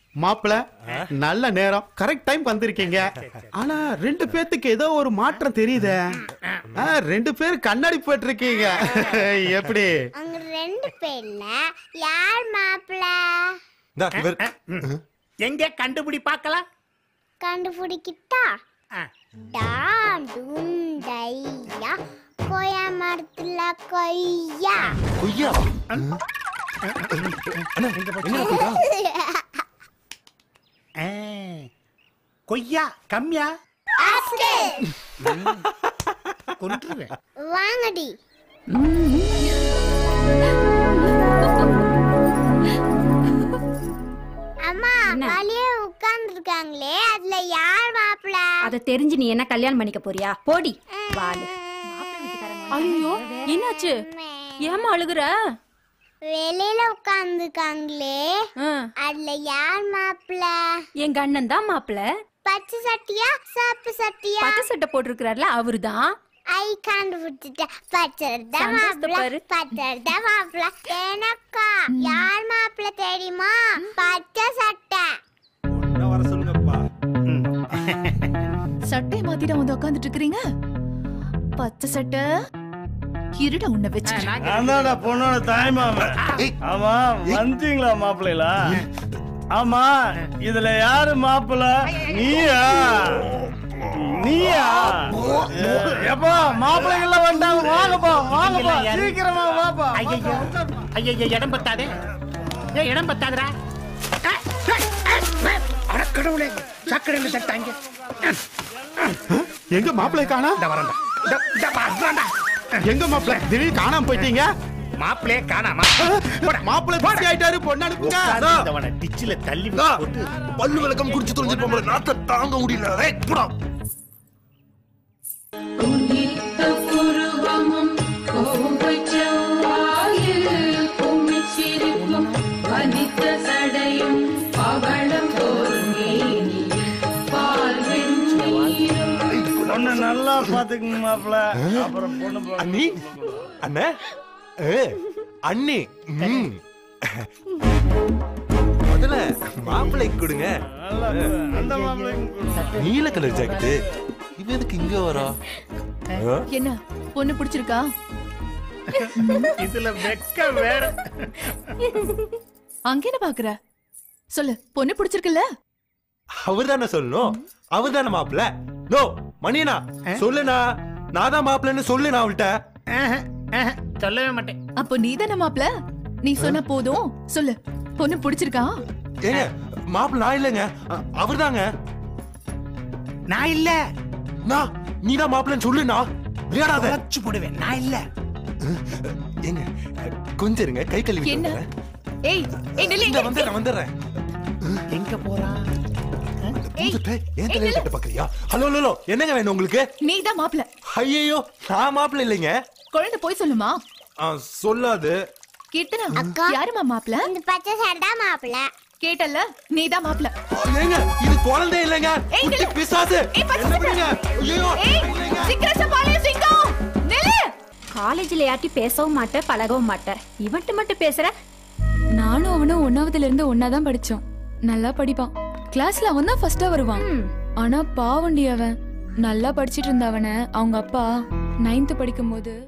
மாப்பிள நல்ல நேரம் கரெக்ட் டைம் வந்திருக்கீங்க. ஆனா 2 பேத்துக்கு ஏதோ ஒரு மாற்றம் தெரியுதே. 2 பேர் கண்ணாடி போட்டு இருக்கீங்க. எப்படி? அங்க 2 பேர்ல யார் மாப்பிள? எங்க கண்டுபிடி பார்க்கலாம். கண்டுபிடிக்கிட்டா? டாம் டும் டையா கொய்யா மரத்துல கொய்யா. கொய்யா? கொய்யா கம்மியா? கொன்றுவேன். வாங்கடி. அம்மா வெளியே உட்கார்ந்து இருக்காங்களே, அதுல யார் மாப்பிள? அத தெரிஞ்சு நீ என்ன கல்யாணம் பண்ணிக்க போறியா? போடி வாடு. ஐயோ என்னாச்சு? ஏமா அழுகுற? வெளியில உட்கார்ந்து இருக்காங்களே, அதுல யார் மாப்பிள? எங்க அண்ணன் தான் மாப்பிள. பச்சை சட்டியா சிவப்பு சட்டியா? பச்சை சட்டை போட்டிருக்கிறார்ல அவருதான். ஐ கண்டுபிடிச்சிட்ட. பச்சை தான் மாப்பிள, பச்சை தான் மாப்பிள. எனக்கா யார் மாப்பிள தெரியுமா? பச்சை சட்டை. வர சொல்லுங்கப்பா. சட்டை மாத்திட்டு வந்து உட்கார்ந்துட்டு இருக்கீங்க. பச்சை சட்டை இருட உன்னை வச்சு. அதான்டா பொண்ணோட தாய்மாமா. ஆமா வந்தீங்களா மாப்பிள்ளைகளா? ஆமா இதுல யாரு மாப்பிள்ள? நீயா? நீயா? எப்பா மாப்பிள்ளைகள்லாம் வந்தாங்க. வாங்கப்பா வாங்கப்பா சீக்கிரமா வாப்பா. ஐயா இடம் பத்தாதே. இடம் பத்தாதரா. அடக்கடவுளே சக்கரையில தட்டாங்க. எங்க மாப்பிள்ளை காணா? வரண்டா. எங்க மாப்பிள்ளை திடீர்னு காணாம போயிட்டீங்க? மாப்பிளே காணாமா? மாப்பிள்ளை பிஸி ஆயிட்டாரு. பொண்ணு அனுப்புங்க. டிச்சில தள்ளி போட்டு பல்லு விளக்கம் குடிச்சு தொலைஞ்சிருப்போம். நாத்த தாங்க முடியல. போடா. பொண்ணு நல்லா பாத்துக்குங்க மாப்பிள்ள. அப்புறம் பொண்ணு அண்ணி அண்ணே அண்ணி முதல்ல மாப்பிள்ளை கொடுங்க. அந்த மாப்பிள்ளை நீல கலர் ஜாக்கெட்டு. இது எதுக்கு இங்க வரா? என்ன பொண்ணு பிடிச்சிருக்கா? இதுல வெக்க வேற. அங்க என்ன பாக்குற? சொல்லு, பொண்ணு பிடிச்சிருக்குல்ல? அவர்தானே சொல்லணும். அவர்தானே மாப்பிள்ள. நோ மணியனா சொல்லுனா. நான் தான் மாப்பிள்ளன்னு சொல்லு. நான் அவள்கிட்ட சொல்லவே மாட்டேன். அப்போ நீதானே மாப்பிள்ள? நீ சொன்ன போதும். சொல்லு, பொண்ணு பிடிச்சிருக்கா? ஏங்க மாப்பிள்ள நான் இல்லைங்க, அவர்தாங்க. நான் இல்ல. நான் நீதான் மாப்பிள்ளன்னு சொல்லுனா. விளையாடாத. வச்சு போடுவேன். நான் இல்ல. ஏங்க கொஞ்சம் இருங்க, கை கழுவி என்ன? ஏய் ஏய் நில்லு. இங்க வந்துடுறேன். எங்க போறா? ஹலோ ஹலோ என்னங்க வேணும் உங்களுக்கு? நீதான் மாப்பிள்ள. ஐயோ நான் மாப்பிள்ள இல்லைங்க. குழந்தை போய் சொல்லுமா? சொல்லாது. கேட்டனா? யாருமா மாப்பிள்ள? இந்த பச்சை சட்டை மாப்பிள. கேட்டல்ல, நீதான் மாப்பிள்ள. ஏங்க இது குழந்தை இல்லைங்க. குட்டி பிசாசு. என்ன பண்ணுங்க? ஐயோ சிக்கரச்ச பாலே சிங்கம். நில்லு. காலேஜ்ல யார்ட்டி பேசவும் மாட்டேன், பழகவும் மாட்டேன். இவன்ட்டு மட்டும் பேசுற. நானும் அவனும் 1ஆவதுல இருந்து ஒன்னாதான் படிச்சோம். நல்லா படிப்பான். கிளாஸ்ல அவன் தான் ஃபர்ஸ்டா வருவான். ஆனா பாவண்டி அவன். நல்லா படிச்சிட்டு இருந்தவன அவங்க அப்பா 9th படிக்கும் போது